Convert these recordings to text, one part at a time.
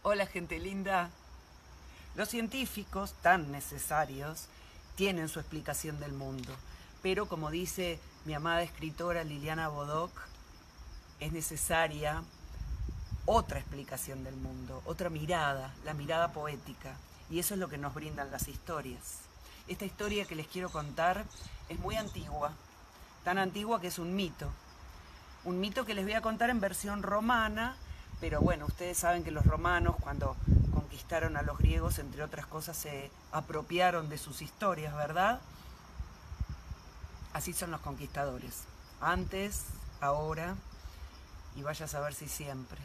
Hola gente linda. Los científicos, tan necesarios, tienen su explicación del mundo. Pero como dice mi amada escritora Liliana Bodoc, es necesaria otra explicación del mundo, otra mirada, la mirada poética. Y eso es lo que nos brindan las historias. Esta historia que les quiero contar es muy antigua, tan antigua que es un mito. Un mito que les voy a contar en versión romana, pero bueno, ustedes saben que los romanos cuando conquistaron a los griegos, entre otras cosas, se apropiaron de sus historias, ¿verdad? Así son los conquistadores. Antes, ahora, y vaya a saber si siempre.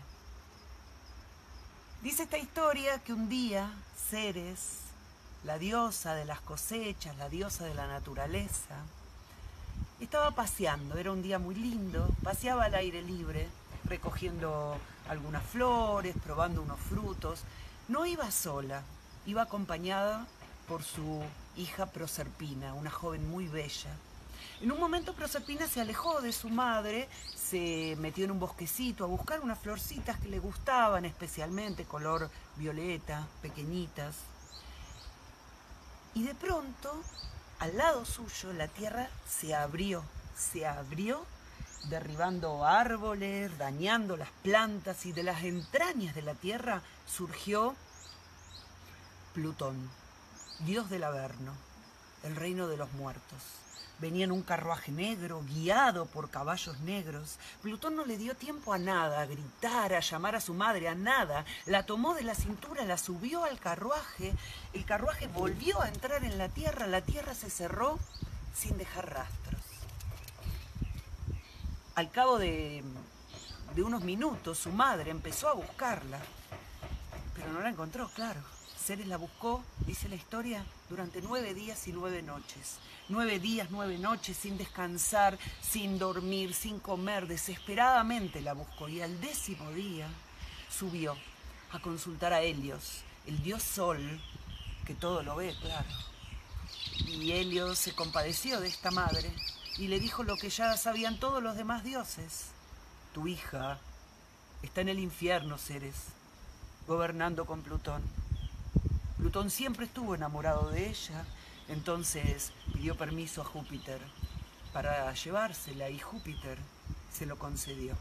Dice esta historia que un día Ceres, la diosa de las cosechas, la diosa de la naturaleza, estaba paseando, era un día muy lindo, paseaba al aire libre, recogiendo algunas flores, probando unos frutos. No iba sola, iba acompañada por su hija Proserpina, una joven muy bella. En un momento Proserpina se alejó de su madre, se metió en un bosquecito a buscar unas florcitas que le gustaban, especialmente color violeta, pequeñitas. Y de pronto, al lado suyo, la tierra se abrió, derribando árboles, dañando las plantas, y de las entrañas de la tierra surgió Plutón, dios del Averno, el reino de los muertos. Venía en un carruaje negro, guiado por caballos negros. Plutón no le dio tiempo a nada, a gritar, a llamar a su madre, a nada. La tomó de la cintura, la subió al carruaje. El carruaje volvió a entrar en la tierra se cerró sin dejar rastros. Al cabo de unos minutos, su madre empezó a buscarla, pero no la encontró, claro. Ceres la buscó, dice la historia, durante 9 días y 9 noches. 9 días, 9 noches, sin descansar, sin dormir, sin comer, desesperadamente la buscó. Y al 10º día subió a consultar a Helios, el dios Sol, que todo lo ve, claro. Y Helios se compadeció de esta madre y le dijo lo que ya sabían todos los demás dioses. Tu hija está en el infierno, Ceres, gobernando con Plutón. Plutón siempre estuvo enamorado de ella, entonces pidió permiso a Júpiter para llevársela y Júpiter se lo concedió.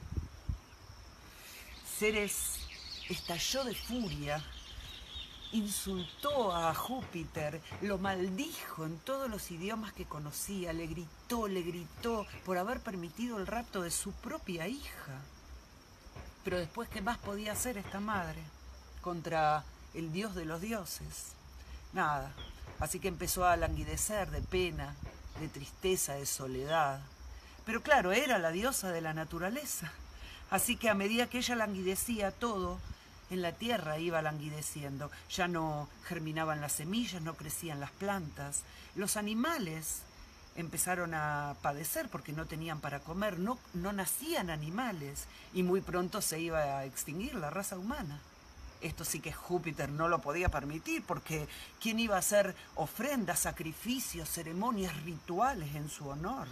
Ceres estalló de furia, insultó a Júpiter, lo maldijo en todos los idiomas que conocía, le gritó por haber permitido el rapto de su propia hija. Pero después, ¿qué más podía hacer esta madre contra el dios de los dioses? Nada. Así que empezó a languidecer de pena, de tristeza, de soledad. Pero claro, era la diosa de la naturaleza. Así que a medida que ella languidecía, todo en la tierra iba languideciendo. Ya no germinaban las semillas, no crecían las plantas. Los animales empezaron a padecer porque no tenían para comer, no nacían animales, y muy pronto se iba a extinguir la raza humana. Esto sí que Júpiter no lo podía permitir, porque ¿quién iba a hacer ofrendas, sacrificios, ceremonias rituales en su honor?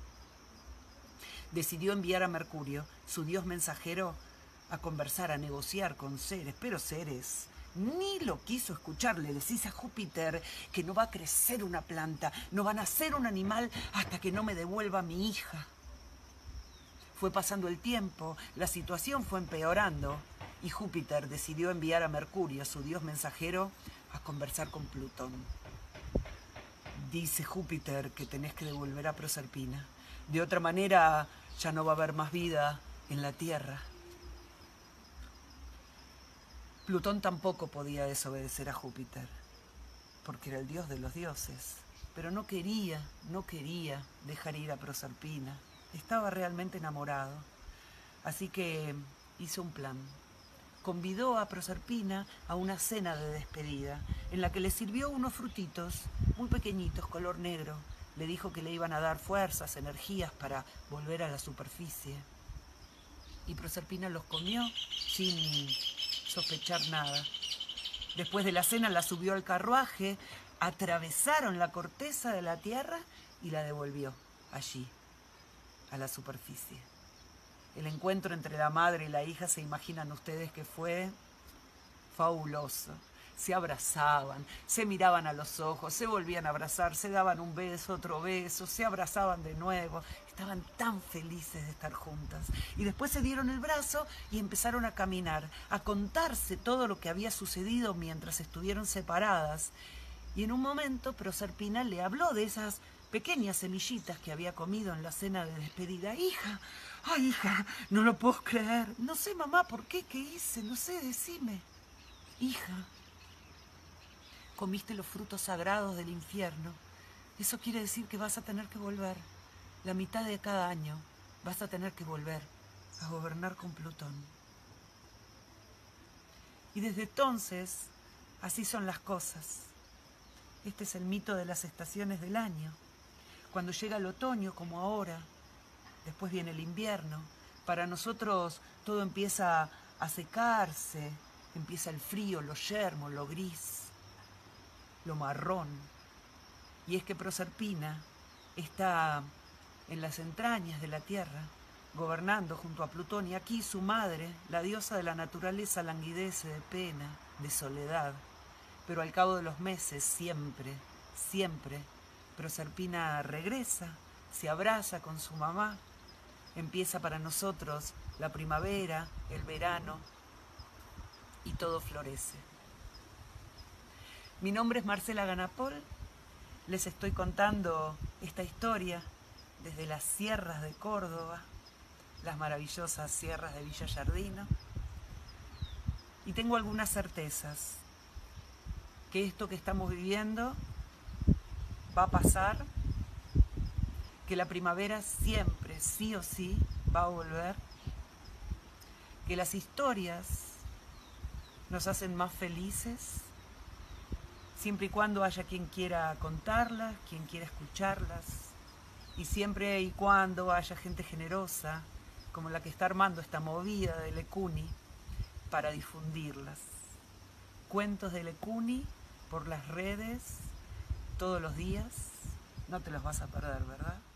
Decidió enviar a Mercurio, su dios mensajero, a conversar, a negociar con Ceres, pero Ceres ni lo quiso escuchar. Le decís a Júpiter que no va a crecer una planta, no va a nacer un animal hasta que no me devuelva a mi hija. Fue pasando el tiempo, la situación fue empeorando y Júpiter decidió enviar a Mercurio, su dios mensajero, a conversar con Plutón. Dice Júpiter que tenés que devolver a Proserpina. De otra manera ya no va a haber más vida en la Tierra. Plutón tampoco podía desobedecer a Júpiter, porque era el dios de los dioses, pero no quería dejar ir a Proserpina. Estaba realmente enamorado, así que hizo un plan. Convidó a Proserpina a una cena de despedida, en la que le sirvió unos frutitos muy pequeñitos, color negro. Le dijo que le iban a dar fuerzas, energías para volver a la superficie. Y Proserpina los comió sin sospechar nada. Después de la cena la subió al carruaje, atravesaron la corteza de la tierra y la devolvió allí, a la superficie. El encuentro entre la madre y la hija, ¿se imaginan ustedes que fue? fabuloso. Se abrazaban, se miraban a los ojos, se volvían a abrazar, se daban un beso, otro beso, se abrazaban de nuevo. Estaban tan felices de estar juntas. Y después se dieron el brazo y empezaron a caminar, a contarse todo lo que había sucedido mientras estuvieron separadas. Y en un momento Proserpina le habló de esas pequeñas semillitas que había comido en la cena de despedida. Hija, ay hija, no lo puedo creer. No sé, mamá, ¿por qué? ¿Qué hice? No sé, decime. Hija, comiste los frutos sagrados del infierno. Eso quiere decir que vas a tener que volver. La mitad de cada año vas a tener que volver a gobernar con Plutón. Y desde entonces, así son las cosas. Este es el mito de las estaciones del año. Cuando llega el otoño, como ahora, después viene el invierno. Para nosotros todo empieza a secarse, empieza el frío, lo yermo, lo gris, lo marrón. Y es que Proserpina está en las entrañas de la Tierra, gobernando junto a Plutón, y aquí su madre, la diosa de la naturaleza, languidece de pena, de soledad. Pero al cabo de los meses, siempre, Proserpina regresa, se abraza con su mamá. Empieza para nosotros la primavera, el verano, y todo florece. Mi nombre es Marcela Ganapol, les estoy contando esta historia desde las sierras de Córdoba, las maravillosas sierras de Villa Giardino, y tengo algunas certezas, que esto que estamos viviendo va a pasar, que la primavera siempre, sí o sí, va a volver, que las historias nos hacen más felices, siempre y cuando haya quien quiera contarlas, quien quiera escucharlas, y siempre y cuando haya gente generosa, como la que está armando esta movida de Lecuni, para difundirlas. Cuentos de Lecuni por las redes, todos los días, no te los vas a perder, ¿verdad?